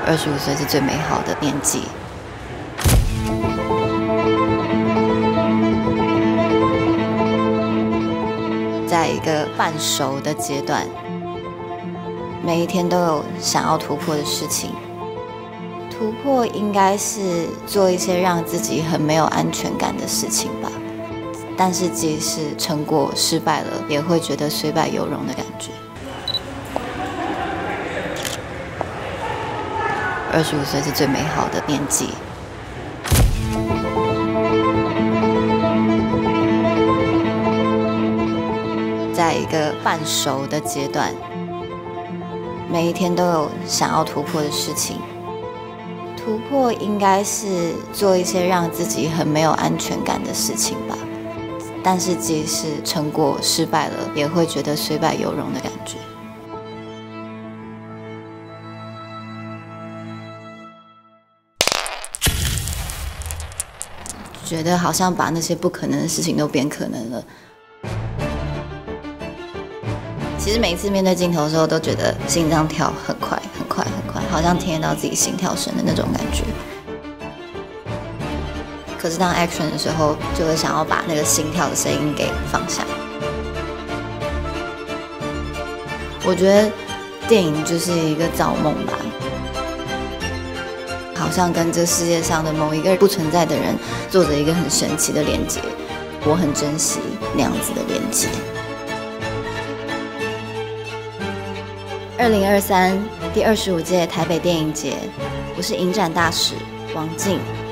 25岁是最美好的年纪。在一个半熟的阶段，每一天都有想要突破的事情。突破应该是做一些让自己很没有安全感的事情吧。但是即使成果失败了，也会觉得虽败犹荣的感觉。25岁是最美好的年纪。在一个半熟的阶段，每一天都有想要突破的事情。突破应该是做一些让自己很没有安全感的事情吧。但是即使成果失败了，也会觉得虽败犹荣的感觉。觉得好像把那些不可能的事情都变可能了。其实每一次面对镜头的时候，都觉得心脏跳很快很快很快，好像听得到自己心跳声的那种感觉。可是当 action 的时候，就会想要把那个心跳的声音给放下。我觉得电影就是一个造梦吧，好像跟这世界上的某一个不存在的人做着一个很神奇的连接，我很珍惜那样子的连接。2023第25届台北电影节，我是影展大使王静。